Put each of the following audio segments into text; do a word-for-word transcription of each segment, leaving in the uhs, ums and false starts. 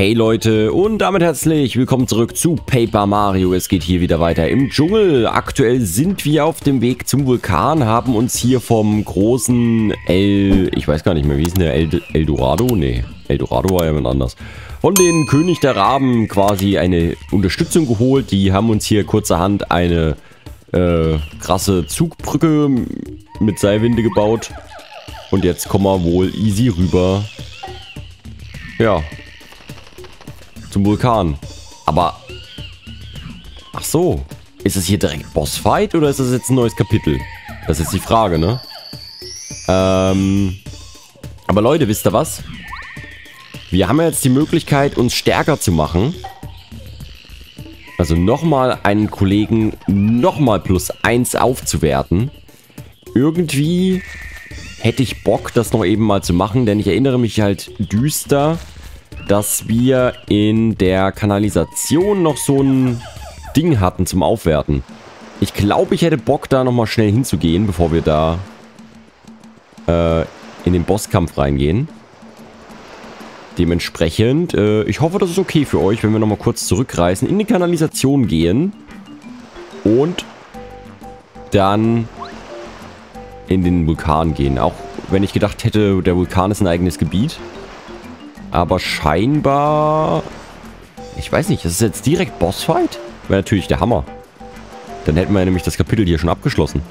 Hey Leute und damit herzlich willkommen zurück zu Paper Mario. Es geht hier wieder weiter im Dschungel. Aktuell sind wir auf dem Weg zum Vulkan, haben uns hier vom großen El... Ich weiß gar nicht mehr, wie ist denn der? El Eldorado? Nee, Eldorado war ja jemand anders. Von den König der Raben quasi eine Unterstützung geholt. Die haben uns hier kurzerhand eine äh, krasse Zugbrücke mit Seilwinde gebaut. Und jetzt kommen wir wohl easy rüber. Ja. Zum Vulkan. Aber... Ach so. Ist es hier direkt Bossfight oder ist das jetzt ein neues Kapitel? Das ist jetzt die Frage, ne? Ähm... Aber Leute, wisst ihr was? Wir haben ja jetzt die Möglichkeit, uns stärker zu machen. Also nochmal einen Kollegen nochmal plus eins aufzuwerten. Irgendwie hätte ich Bock, das noch eben mal zu machen, denn ich erinnere mich halt düster, dass wir in der Kanalisation noch so ein Ding hatten zum Aufwerten. Ich glaube, ich hätte Bock, da nochmal schnell hinzugehen, bevor wir da äh, in den Bosskampf reingehen. Dementsprechend, äh, ich hoffe, das ist okay für euch, wenn wir nochmal kurz zurückreisen, in die Kanalisation gehen und dann in den Vulkan gehen. Auch wenn ich gedacht hätte, der Vulkan ist ein eigenes Gebiet. Aber scheinbar... Ich weiß nicht, ist es jetzt direkt Bossfight? Wäre natürlich der Hammer. Dann hätten wir ja nämlich das Kapitel hier schon abgeschlossen.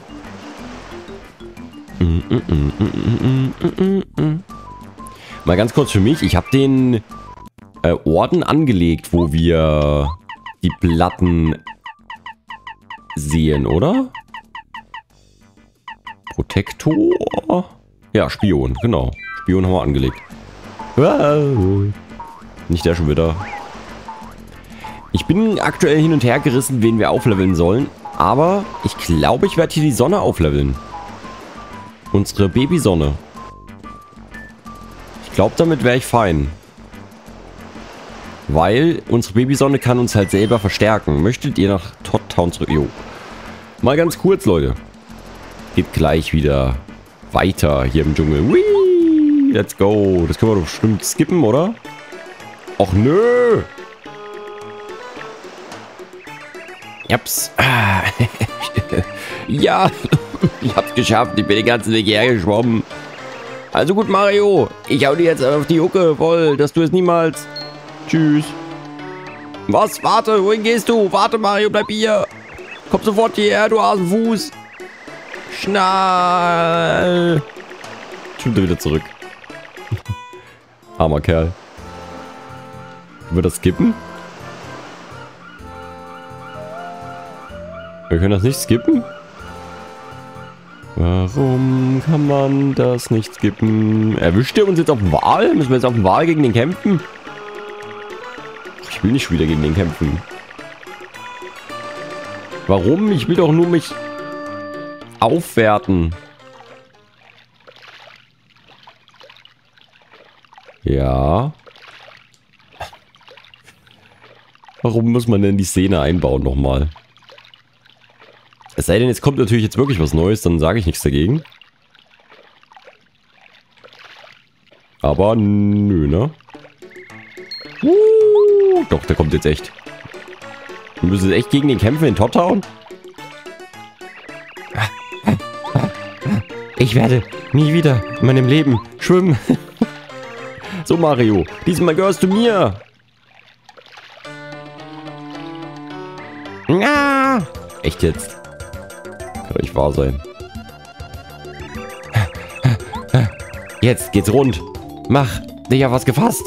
Mal ganz kurz für mich. Ich habe den äh, Orden angelegt, wo wir die Platten sehen, oder? Protektor? Ja, Spion, genau. Spion haben wir angelegt. Nicht der schon wieder. Ich bin aktuell hin und her gerissen, wen wir aufleveln sollen. Aber ich glaube, ich werde hier die Sonne aufleveln. Unsere Babysonne. Ich glaube, damit wäre ich fein. Weil unsere Babysonne kann uns halt selber verstärken. Möchtet ihr nach Todd Town zurück? Jo. Mal ganz kurz, Leute. Geht gleich wieder weiter hier im Dschungel. Whee! Let's go. Das können wir doch bestimmt skippen, oder? Och, nö. Japs. Ja, ich hab's geschafft. Ich bin den ganzen Weg hierher geschwommen. Also gut, Mario. Ich hau dir jetzt auf die Hucke voll, dass du es niemals... Tschüss. Was? Warte, wohin gehst du? Warte, Mario, bleib hier. Komm sofort hierher, du Hasenfuß. Schnall. Schon wieder zurück. Armer Kerl. Können wir das skippen? Wir können das nicht skippen? Warum kann man das nicht skippen? Erwischt er uns jetzt auf den Wal? Müssen wir jetzt auf den Wal gegen den kämpfen? Ich will nicht schon wieder gegen den kämpfen. Warum? Ich will doch nur mich aufwerten. Ja. Warum muss man denn die Szene einbauen nochmal? Es sei denn, jetzt kommt natürlich jetzt wirklich was Neues, dann sage ich nichts dagegen. Aber nö, ne? Uh, doch, der kommt jetzt echt. Wir müssen echt gegen den kämpfen in Todd Town? Ich werde nie wieder in meinem Leben schwimmen. So, Mario, diesmal gehörst du mir. Ah, echt jetzt? Kann doch nicht wahr sein. Jetzt geht's rund. Mach dich auf was gefasst.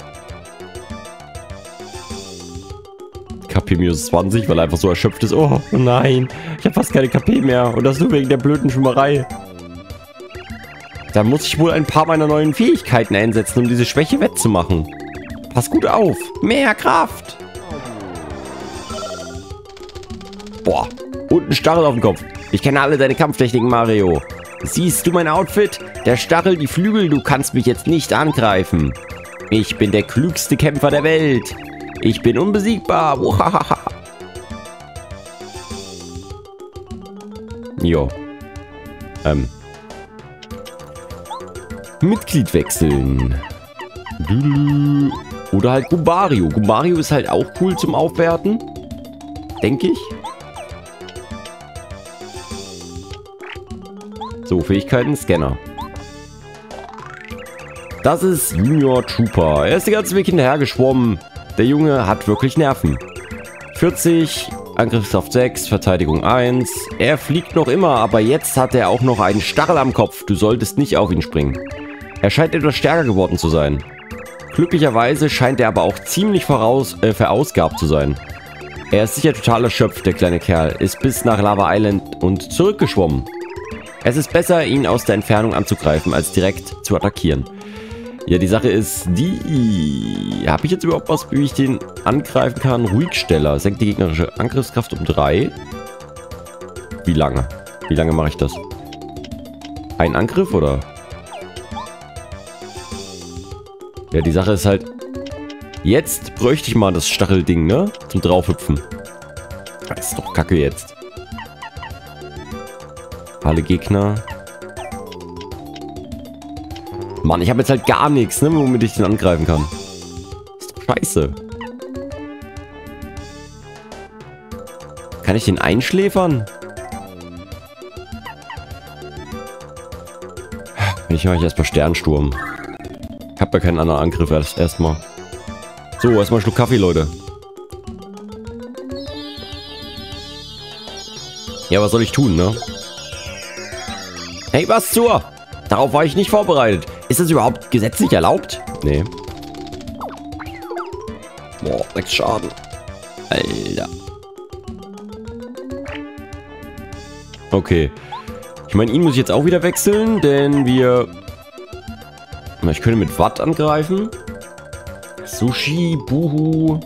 K P minus zwanzig, weil er einfach so erschöpft ist. Oh nein, ich habe fast keine K P mehr. Und das nur wegen der blöden Schwimmerei. Da muss ich wohl ein paar meiner neuen Fähigkeiten einsetzen, um diese Schwäche wettzumachen. Pass gut auf. Mehr Kraft. Boah. Und ein Stachel auf dem Kopf. Ich kenne alle deine Kampftechniken, Mario. Siehst du mein Outfit? Der Stachel, die Flügel, du kannst mich jetzt nicht angreifen. Ich bin der klügste Kämpfer der Welt. Ich bin unbesiegbar. Jo. Ähm. Mitglied wechseln. Oder halt Goombario. Goombario ist halt auch cool zum Aufwerten. Denke ich. So, Fähigkeiten, Scanner. Das ist Junior Trooper. Er ist den ganzen Weg hinterher geschwommen. Der Junge hat wirklich Nerven. vierzig, Angriffskraft sechs, Verteidigung eins. Er fliegt noch immer, aber jetzt hat er auch noch einen Stachel am Kopf. Du solltest nicht auf ihn springen. Er scheint etwas stärker geworden zu sein. Glücklicherweise scheint er aber auch ziemlich voraus, äh, verausgabt zu sein. Er ist sicher total erschöpft, der kleine Kerl. Ist bis nach Lava Island und zurückgeschwommen. Es ist besser, ihn aus der Entfernung anzugreifen, als direkt zu attackieren. Ja, die Sache ist die... Habe ich jetzt überhaupt was, wie ich den angreifen kann? Ruhigsteller. Senkt die gegnerische Angriffskraft um drei. Wie lange? Wie lange mache ich das? Ein Angriff, oder? Ja, die Sache ist halt... Jetzt bräuchte ich mal das Stachelding, ne? Zum Draufhüpfen. Das ist doch kacke jetzt. Alle Gegner. Mann, ich habe jetzt halt gar nichts, ne, womit ich den angreifen kann. Das ist doch scheiße. Kann ich den einschläfern? Ich mache erstmal Sternsturm. Ich habe ja keinen anderen Angriff erst erstmal. So, erstmal einen Schluck Kaffee, Leute. Ja, was soll ich tun, ne? Hey, was zur? Darauf war ich nicht vorbereitet. Ist das überhaupt gesetzlich erlaubt? Nee. Boah, sechs Schaden. Alter. Okay. Ich meine, ihn muss ich jetzt auch wieder wechseln, denn wir... Na, ich könnte mit Watt angreifen. Sushi, Buhu.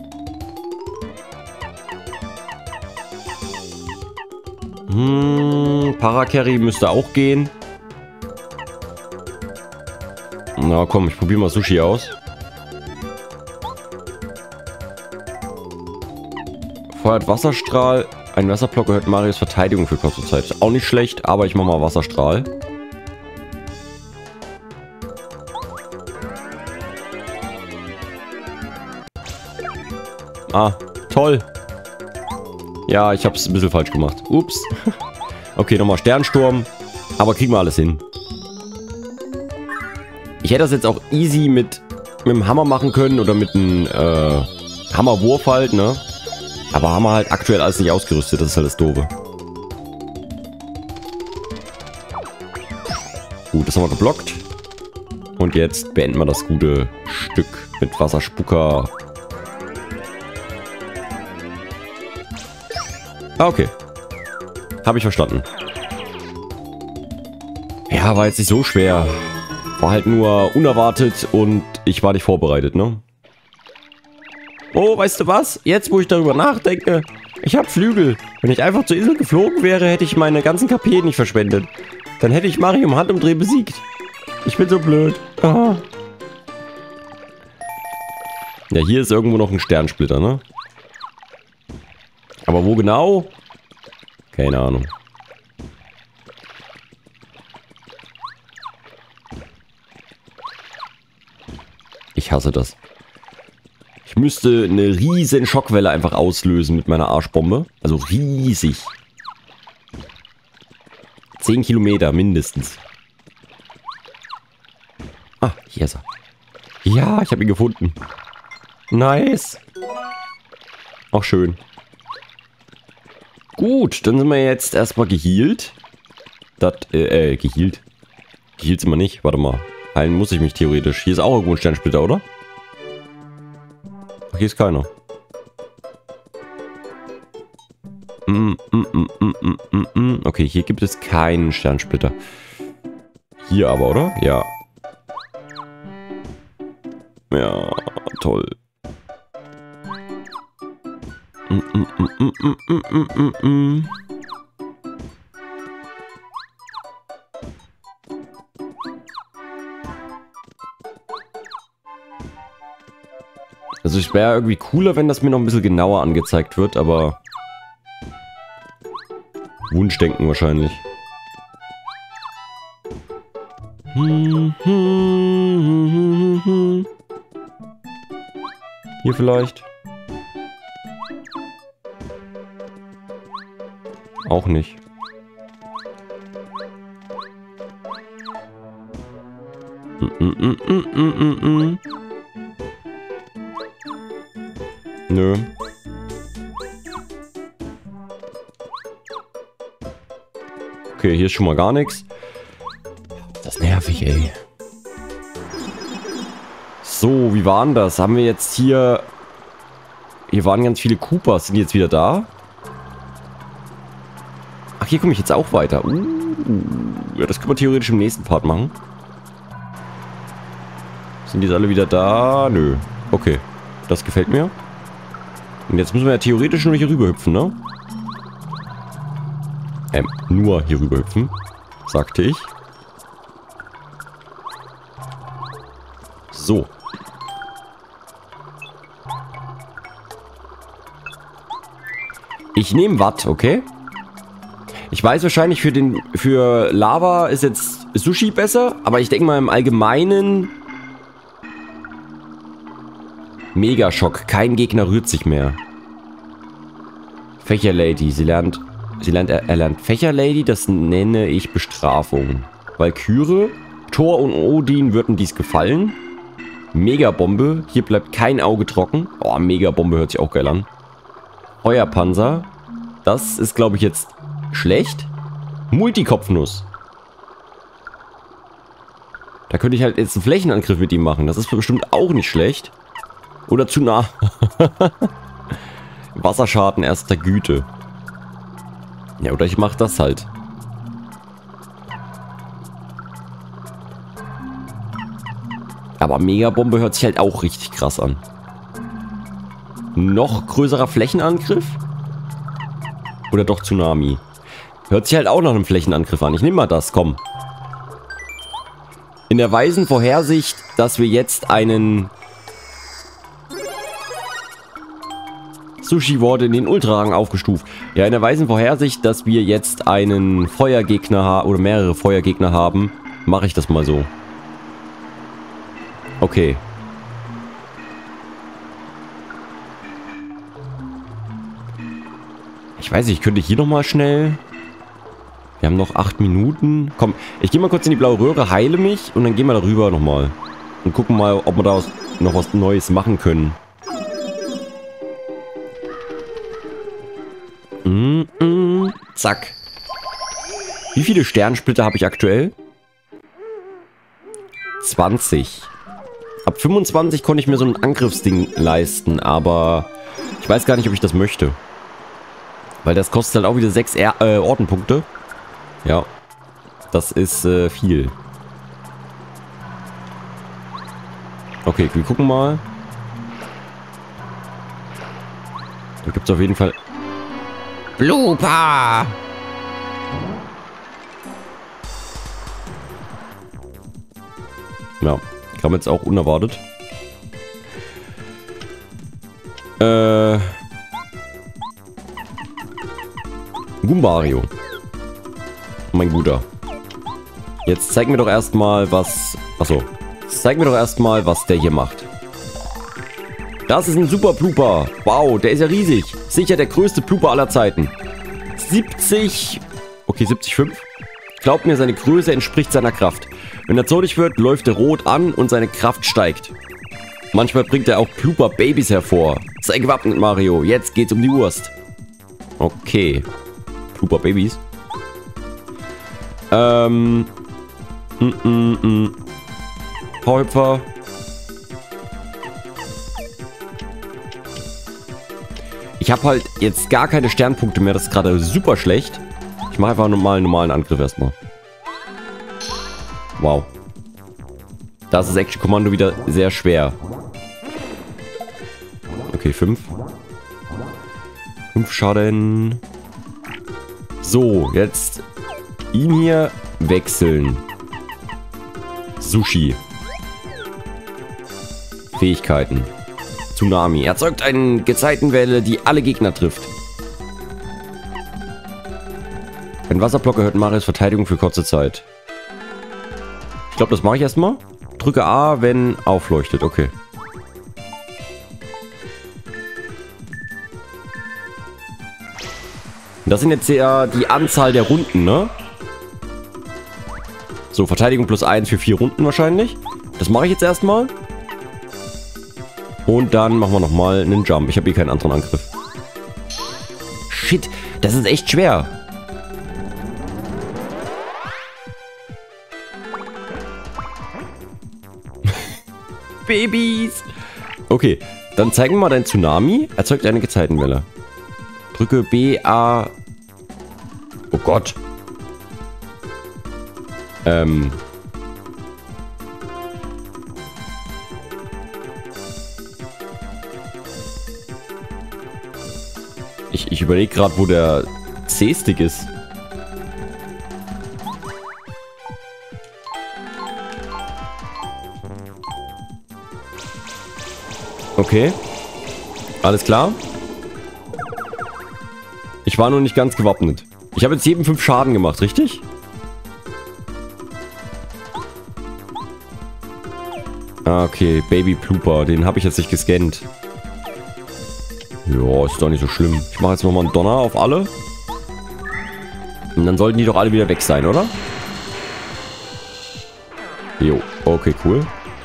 Hm, Paracarry müsste auch gehen. Na komm, ich probiere mal Sushi aus. Feuert Wasserstrahl. Ein Wasserblock erhöht Marios Verteidigung für kurze Zeit. Ist auch nicht schlecht, aber ich mache mal Wasserstrahl. Ah, toll. Ja, ich habe es ein bisschen falsch gemacht. Ups. Okay, nochmal Sternsturm. Aber kriegen wir alles hin. Ich hätte das jetzt auch easy mit, mit dem Hammer machen können oder mit einem äh, Hammerwurf halt, ne? Aber haben wir halt aktuell alles nicht ausgerüstet, das ist halt das Doofe. Gut, das haben wir geblockt. Und jetzt beenden wir das gute Stück mit Wasserspucker. Ah, okay. Habe ich verstanden. Ja, war jetzt nicht so schwer. War halt nur unerwartet und ich war nicht vorbereitet, ne? Oh, weißt du was? Jetzt, wo ich darüber nachdenke, ich habe Flügel. Wenn ich einfach zur Insel geflogen wäre, hätte ich meine ganzen K P nicht verschwendet. Dann hätte ich Mario im Handumdrehen besiegt. Ich bin so blöd. Ah. Ja, hier ist irgendwo noch ein Sternsplitter, ne? Aber wo genau? Keine Ahnung. Ich hasse das. Ich müsste eine riesen Schockwelle einfach auslösen mit meiner Arschbombe. Also riesig. Zehn Kilometer mindestens. Ah, hier ist er. Ja, ich habe ihn gefunden. Nice. Auch schön. Gut, dann sind wir jetzt erstmal gehealt. Das, äh, äh, gehealt. Gehealt sind wir nicht. Warte mal. Heilen muss ich mich theoretisch. Hier ist auch irgendwo ein Sternsplitter, oder? Ach, hier ist keiner. Mm, mm, mm, mm, mm, mm. Okay, hier gibt es keinen Sternsplitter. Hier aber, oder? Ja. Ja, toll. Mm, mm, mm, mm, mm, mm, mm, mm. Also es wäre irgendwie cooler, wenn das mir noch ein bisschen genauer angezeigt wird, aber Wunschdenken wahrscheinlich. Hm, hm, hm, hm, hm. Hier vielleicht. Auch nicht. Mm, mm, mm, mm, mm, mm. Nö. Okay, hier ist schon mal gar nichts. Das ist nervig, ey. So, wie war denn das? Haben wir jetzt hier... Hier waren ganz viele Koopas. Sind die jetzt wieder da? Ach, hier komme ich jetzt auch weiter. Uh, ja, das können wir theoretisch im nächsten Part machen. Sind die jetzt alle wieder da? Nö. Okay, das gefällt mir. Und jetzt müssen wir ja theoretisch nur hier rüber hüpfen, ne? Ähm, nur hier rüber hüpfen, sagte ich. So. Ich nehme Watt, okay? Ich weiß wahrscheinlich für den für Lava ist jetzt Sushi besser, aber ich denke mal im Allgemeinen Megaschock. Kein Gegner rührt sich mehr. Fächerlady, sie lernt sie lernt er, er lernt Fächerlady, das nenne ich Bestrafung. Valkyrie, Thor und Odin würden dies gefallen. Megabombe, hier bleibt kein Auge trocken. Oh, Megabombe hört sich auch geil an. Feuerpanzer, das ist glaube ich jetzt schlecht. Multikopfnuss. Da könnte ich halt jetzt einen Flächenangriff mit ihm machen. Das ist bestimmt auch nicht schlecht. Oder zu nah. Wasserschaden erster Güte. Ja, oder ich mache das halt. Aber Megabombe hört sich halt auch richtig krass an. Noch größerer Flächenangriff? Oder doch Tsunami? Hört sich halt auch nach einem Flächenangriff an. Ich nehme mal das, komm. In der weisen Vorhersicht, dass wir jetzt einen Sushi wurde in den Ultrarang aufgestuft. Ja, in der weisen Vorhersicht, dass wir jetzt einen Feuergegner haben, oder mehrere Feuergegner haben, mache ich das mal so. Okay. Ich weiß nicht, könnte ich hier nochmal schnell... Wir haben noch acht Minuten. Komm, ich gehe mal kurz in die blaue Röhre, heile mich und dann gehen wir darüber nochmal. Und gucken mal, ob wir da noch was Neues machen können. Mm -mm. Zack. Wie viele Sternsplitter habe ich aktuell? zwanzig. Ab fünfundzwanzig konnte ich mir so ein Angriffsding leisten, aber ich weiß gar nicht, ob ich das möchte. Weil das kostet halt auch wieder sechs er äh, Ortenpunkte. Ja, das ist äh, viel. Okay, wir gucken mal. Da gibt es auf jeden Fall... Blooper! Ja, kam jetzt auch unerwartet. Äh... Goombario. Mein Guter. Jetzt zeig mir doch erstmal, was... Achso. Zeig mir doch erstmal, was der hier macht. Das ist ein Super Blooper. Wow, der ist ja riesig. Sicher der größte Blooper aller Zeiten. siebzig... Okay, siebzig Komma fünf. Glaubt mir, seine Größe entspricht seiner Kraft. Wenn er zornig wird, läuft er rot an und seine Kraft steigt. Manchmal bringt er auch Blooper Babys hervor. Sei gewappnet, Mario. Jetzt geht's um die Wurst. Okay. Blooper Babys. Ähm. Mm, mm, mm. Powerhüpfer. Ich habe halt jetzt gar keine Sternpunkte mehr. Das ist gerade super schlecht. Ich mache einfach mal einen normalen Angriff erstmal. Wow. Das ist Action Kommando wieder sehr schwer. Okay, fünf. fünf Schaden. So, jetzt ihn hier wechseln. Sushi. Fähigkeiten. Tsunami. Erzeugt eine Gezeitenwelle, die alle Gegner trifft. Ein Wasserblock erhöht Marios Verteidigung für kurze Zeit. Ich glaube, das mache ich erstmal. Drücke A, wenn aufleuchtet. Okay. Das sind jetzt ja die Anzahl der Runden, ne? So, Verteidigung plus eins für vier Runden wahrscheinlich. Das mache ich jetzt erstmal. Und dann machen wir nochmal einen Jump. Ich habe hier keinen anderen Angriff. Shit, das ist echt schwer. Babys. Okay, dann zeigen wir mal dein Tsunami. Erzeugt eine Gezeitenwelle. Drücke B, A... Oh Gott. Ähm... Ich, ich überlege gerade, wo der C-Stick ist. Okay. Alles klar. Ich war noch nicht ganz gewappnet. Ich habe jetzt jedem fünf Schaden gemacht, richtig? Ah, okay. Baby Plooper. Den habe ich jetzt nicht gescannt. Ja, ist doch nicht so schlimm. Ich mache jetzt nochmal einen Donner auf alle. Und dann sollten die doch alle wieder weg sein, oder? Jo, okay, cool.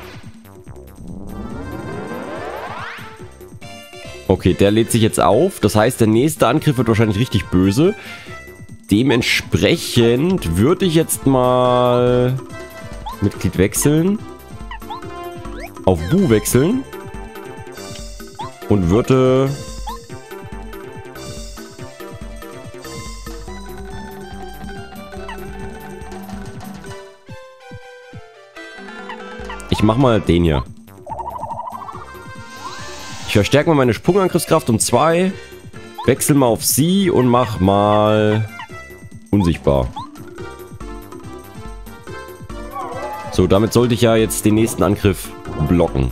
Okay, der lädt sich jetzt auf. Das heißt, der nächste Angriff wird wahrscheinlich richtig böse. Dementsprechend würde ich jetzt mal Mitglied wechseln. Auf Bu wechseln. Und würde... Ich mach mal den hier. Ich verstärke mal meine Sprungangriffskraft um zwei. Wechsel mal auf sie und mach mal unsichtbar. So, damit sollte ich ja jetzt den nächsten Angriff blocken.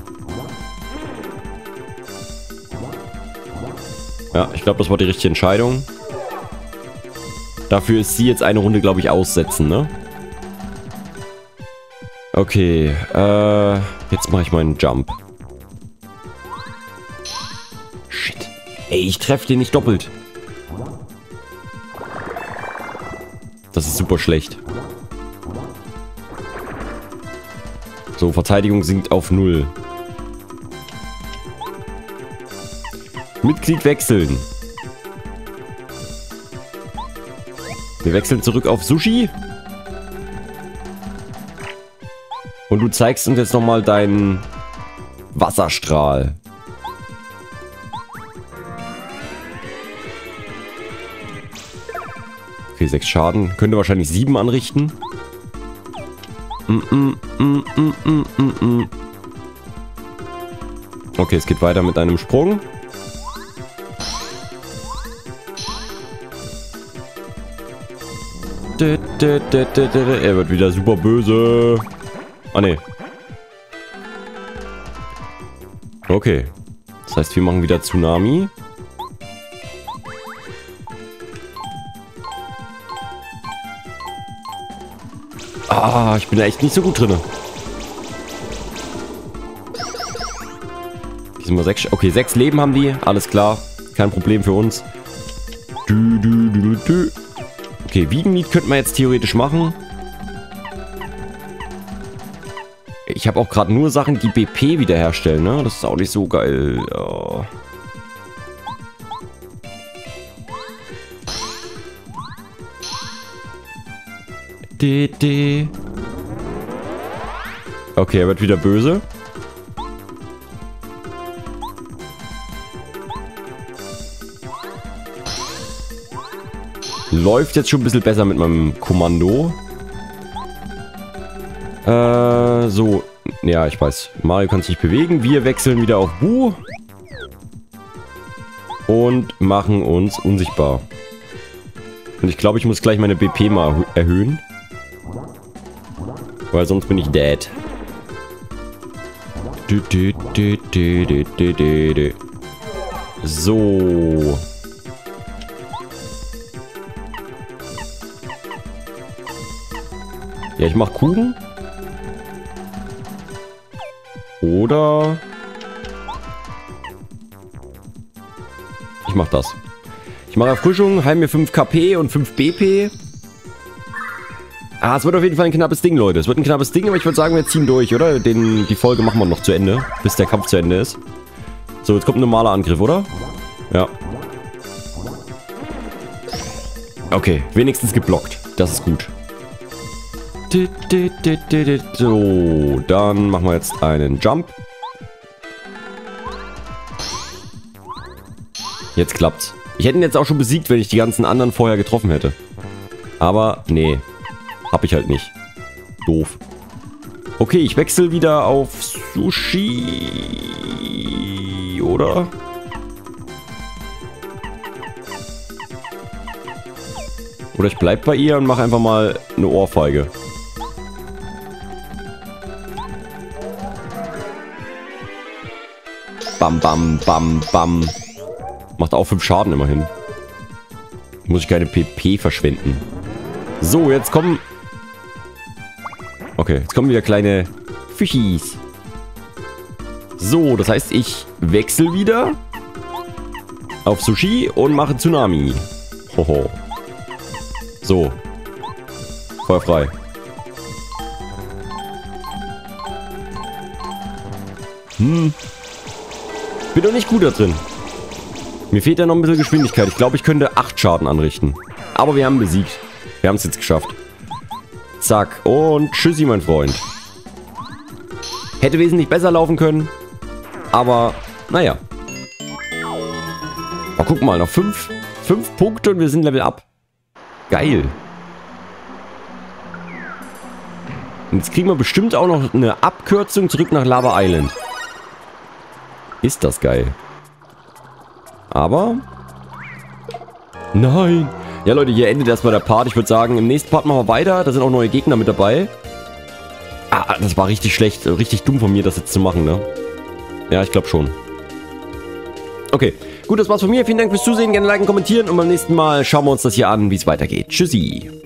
Ja, ich glaube, das war die richtige Entscheidung. Dafür ist sie jetzt eine Runde, glaube ich, aussetzen, ne? Okay, äh, jetzt mache ich meinen Jump. Shit. Ey, ich treffe den nicht doppelt. Das ist super schlecht. So, Verteidigung sinkt auf null. Mitglied wechseln. Wir wechseln zurück auf Sushi. Und du zeigst uns jetzt nochmal deinen Wasserstrahl. Okay, sechs Schaden. Könnte wahrscheinlich sieben anrichten. Mm, mm, mm, mm, mm, mm, mm. Okay, es geht weiter mit einem Sprung. Er wird wieder super böse. Ah, ne. Okay. Das heißt, wir machen wieder Tsunami. Ah, ich bin da echt nicht so gut drin. Diesmal sechs. Okay, sechs Leben haben die. Alles klar. Kein Problem für uns. Du, du, du, du. Okay, Wiegenlied könnte man jetzt theoretisch machen. Ich habe auch gerade nur Sachen, die B P wiederherstellen, ne? Das ist auch nicht so geil. Ja. D -d. Okay, er wird wieder böse. Läuft jetzt schon ein bisschen besser mit meinem Kommando. Äh, so. Ja, ich weiß. Mario kann sich nicht bewegen. Wir wechseln wieder auf Bu. Und machen uns unsichtbar. Und ich glaube, ich muss gleich meine B P mal erhöhen. Weil sonst bin ich dead. So. Ja, ich mache Kuchen. Oder... Ich mache das. Ich mache Erfrischung, heil mir fünf K P und fünf B P. Ah, es wird auf jeden Fall ein knappes Ding, Leute. Es wird ein knappes Ding, aber ich würde sagen, wir ziehen durch, oder? Den, die Folge machen wir noch zu Ende, bis der Kampf zu Ende ist. So, jetzt kommt ein normaler Angriff, oder? Ja. Okay, wenigstens geblockt. Das ist gut. So, dann machen wir jetzt einen Jump. Jetzt klappt's. Ich hätte ihn jetzt auch schon besiegt, wenn ich die ganzen anderen vorher getroffen hätte. Aber, nee. Hab ich halt nicht. Doof. Okay, ich wechsle wieder auf Sushi. Oder? Oder ich bleib bei ihr und mache einfach mal eine Ohrfeige. Bam, bam, bam, bam. Macht auch fünf Schaden immerhin. Muss ich keine P P verschwenden. So, jetzt kommen... Okay, jetzt kommen wieder kleine Fischis. So, das heißt, ich wechsle wieder auf Sushi und mache Tsunami. Hoho. So. Feuer frei. Hm. Bin doch nicht gut da drin. Mir fehlt ja noch ein bisschen Geschwindigkeit. Ich glaube, ich könnte acht Schaden anrichten. Aber wir haben besiegt. Wir haben es jetzt geschafft. Zack. Und tschüssi, mein Freund. Hätte wesentlich besser laufen können. Aber, naja. Oh, guck mal, noch fünf, fünf Punkte und wir sind Level up. Geil. Und jetzt kriegen wir bestimmt auch noch eine Abkürzung zurück nach Lava Island. Ist das geil. Aber... Nein. Ja, Leute, hier endet erstmal der Part. Ich würde sagen, im nächsten Part machen wir weiter. Da sind auch neue Gegner mit dabei. Ah, das war richtig schlecht. Richtig dumm von mir, das jetzt zu machen, ne? Ja, ich glaube schon. Okay. Gut, das war's von mir. Vielen Dank fürs Zusehen. Gerne liken, kommentieren. Und beim nächsten Mal schauen wir uns das hier an, wie es weitergeht. Tschüssi.